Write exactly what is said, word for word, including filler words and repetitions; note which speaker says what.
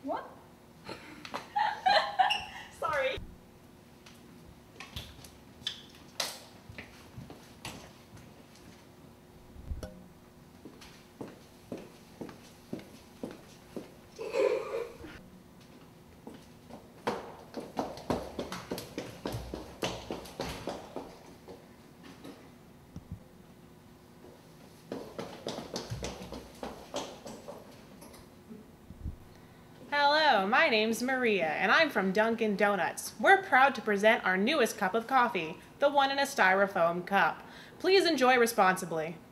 Speaker 1: What? Sorry.
Speaker 2: Hello, my name's Maria, and I'm from Dunkin' Donuts. We're proud to present our newest cup of coffee, the one in a styrofoam cup. Please enjoy responsibly.